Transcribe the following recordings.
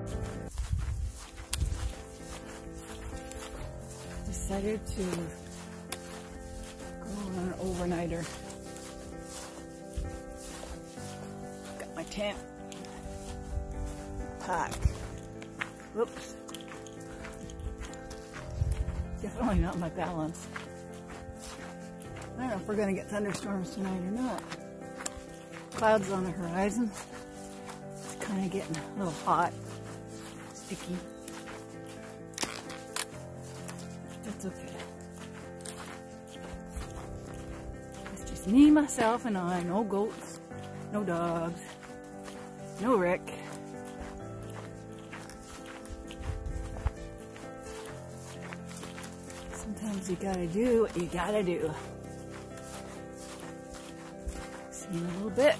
Decided to go on an overnighter. Got my tent. Pack. Whoops. Definitely not my balance. I don't know if we're going to get thunderstorms tonight or not. Clouds on the horizon. It's kind of getting a little hot, sticky. That's okay. It's just me, myself, and I. No goats, no dogs, no Rick. Sometimes you gotta do what you gotta do. See you in a little bit.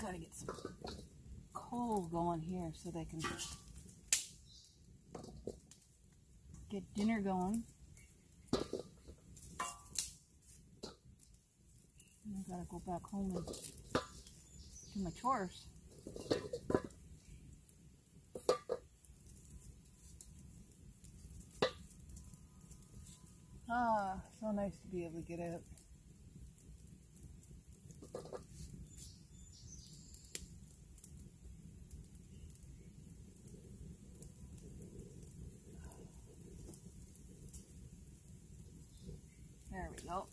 gotta get some coal going here so they can get dinner going. And I gotta go back home and do my chores. Ah, so nice to be able to get out. There we go.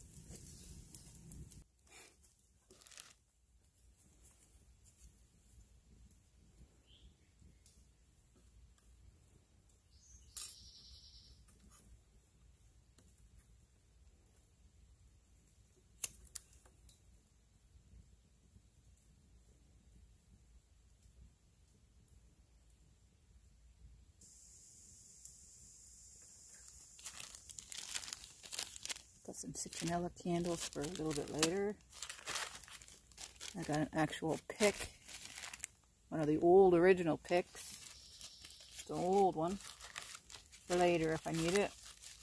Got some citronella candles for a little bit later. I got an actual pick, one of the old original picks, the old one, for later if I need it.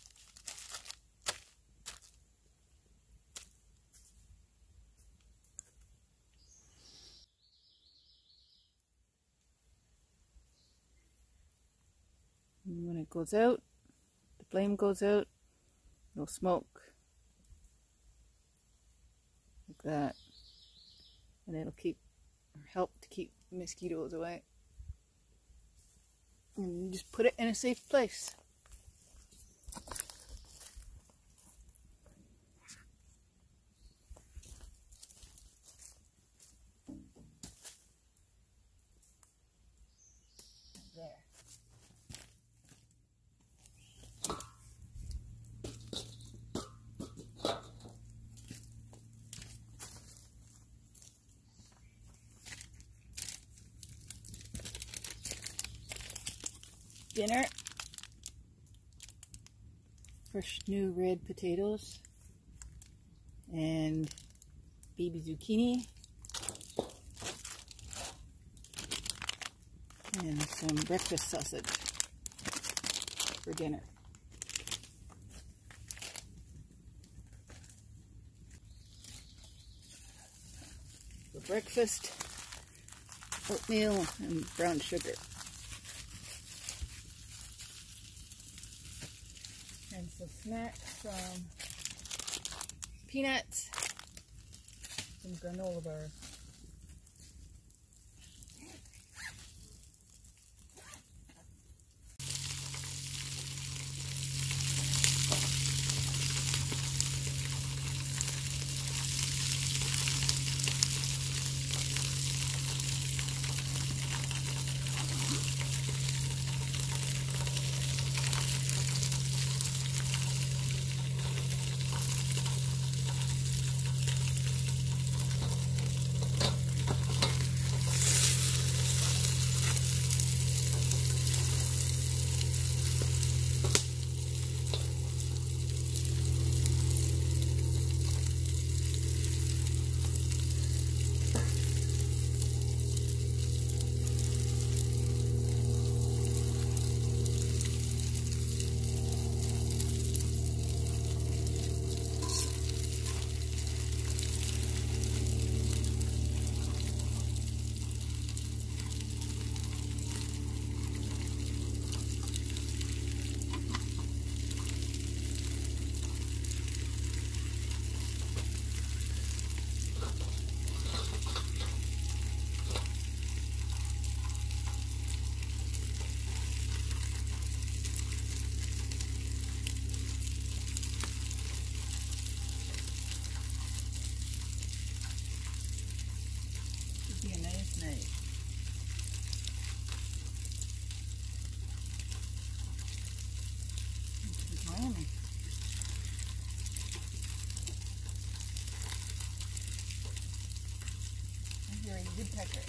And when it goes out, the flame goes out, it'll smoke like that, and it'll help to keep mosquitoes away. And you just put it in a safe place. There. Dinner. Fresh new red potatoes and baby zucchini and some breakfast sausage for dinner. For breakfast, oatmeal and brown sugar. And some snacks, some peanuts, some granola bars. Be a nice night. It's Miami. I'm hearing a woodpecker.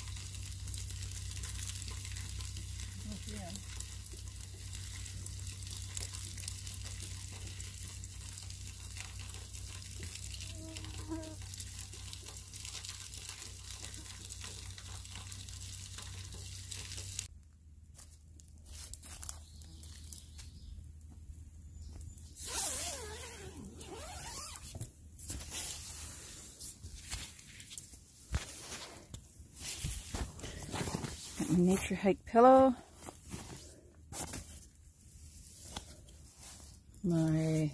Oh, yeah. my nature hike pillow. My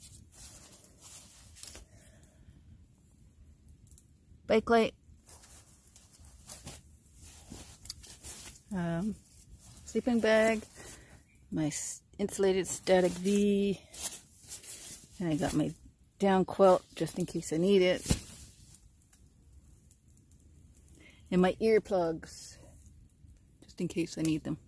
bike light. Sleeping bag. My insulated static V. And I got my down quilt just in case I need it. And my earplugs just in case I need them.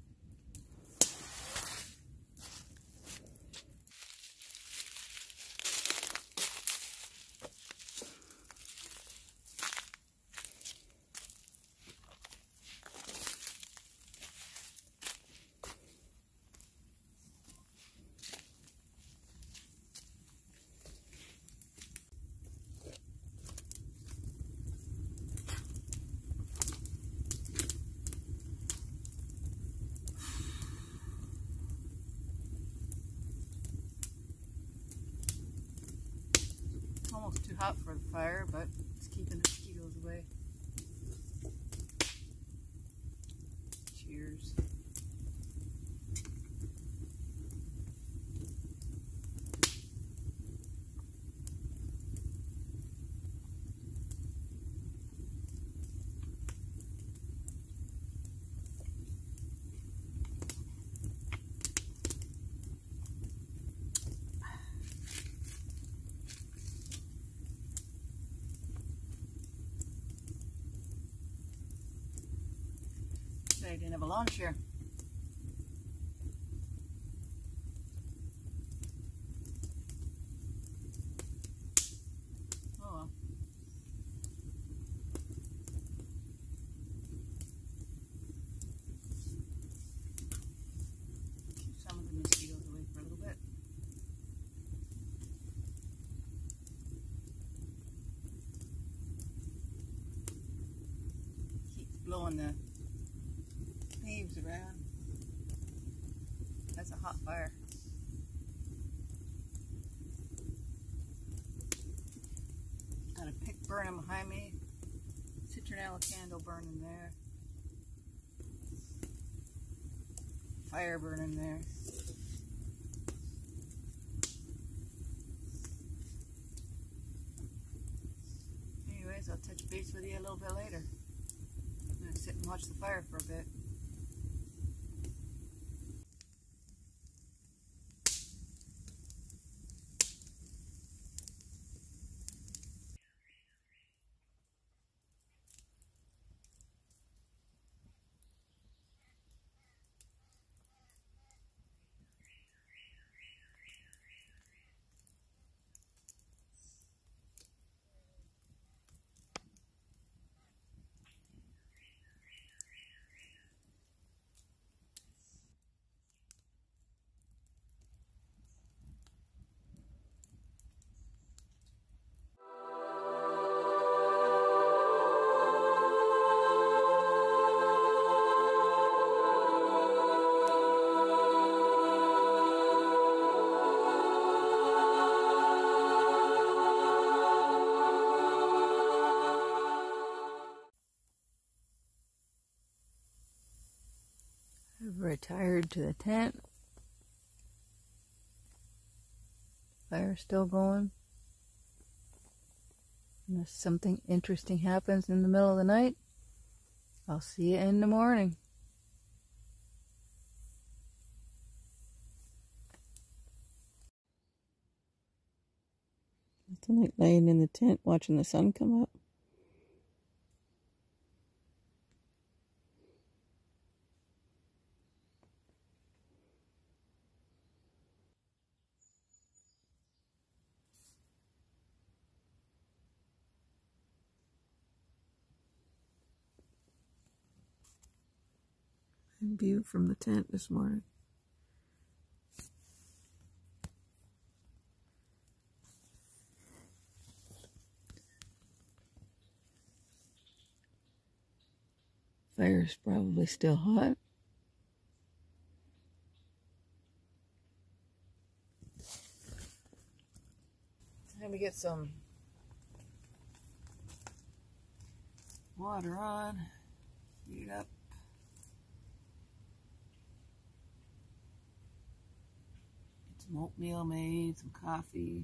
Almost too hot for the fire, but it's keeping the mosquitoes away. Cheers. I didn't have a lawn chair. Oh well. Keep some of the mosquitoes away for a little bit. Keeps blowing the leaves around. That's a hot fire. Got a pick burning behind me. Citronella candle burning there. Fire burning there. Anyways, I'll touch base with you a little bit later. I'm gonna sit and watch the fire for a bit. I've retired to the tent. Fire's still going. Unless something interesting happens in the middle of the night, I'll see you in the morning. Nothing like laying in the tent watching the sun come up. View from the tent this morning. Fire's probably still hot. Let me get some water on, heat it up. Some oatmeal made, some coffee.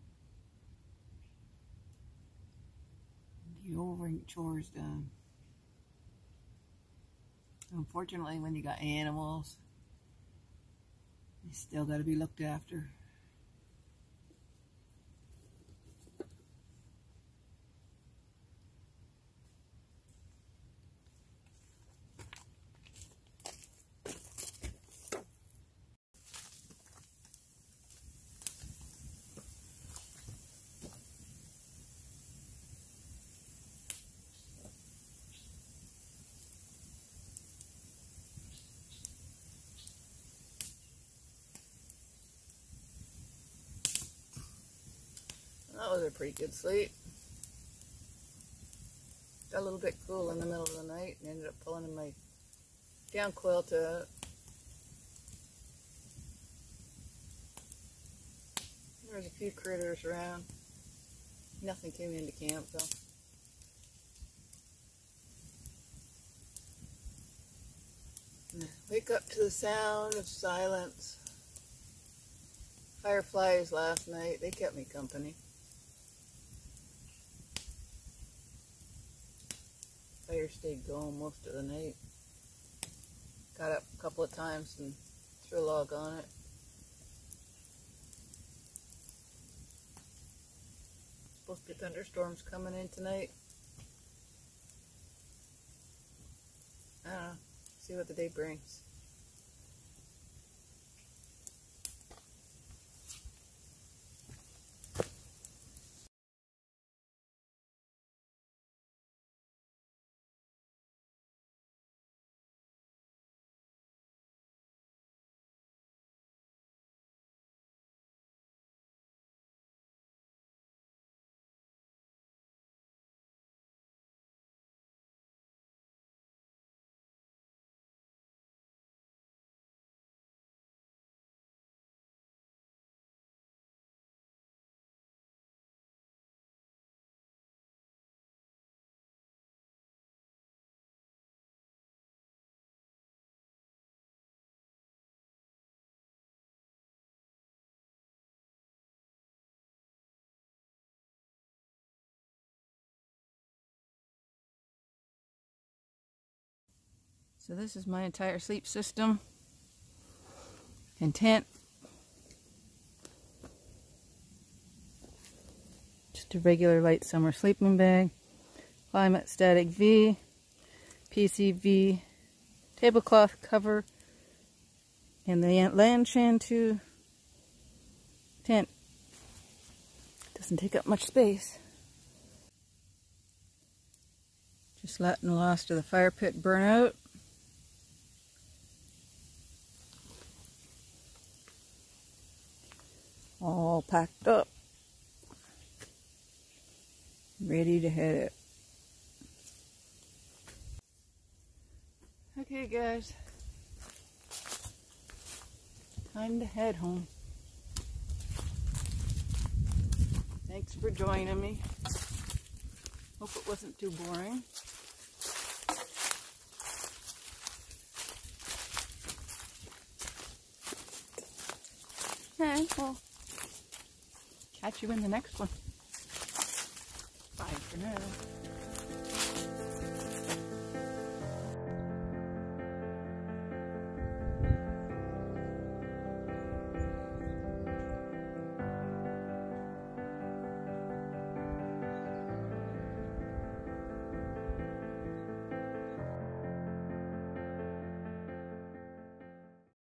Get over and get chores done. Unfortunately, when you got animals, they still got to be looked after. That was a pretty good sleep. Got a little bit cool in the middle of the night and ended up pulling in my down quilt out. There was a few critters around. Nothing came into camp though. Wake up to the sound of silence. Fireflies last night, they kept me company. Fire stayed going most of the night. Got up a couple of times and threw a log on it. Supposed to be thunderstorms coming in tonight. I don't know. See what the day brings. So this is my entire sleep system and tent. Just a regular light summer sleeping bag, Climate Static V, PCV, tablecloth cover, and the Lanshan tent. Doesn't take up much space. Just letting the last of the fire pit burn out. All packed up, ready to head it. Okay guys, time to head home. Thanks for joining me. Hope it wasn't too boring. And well, catch you in the next one. Bye for now.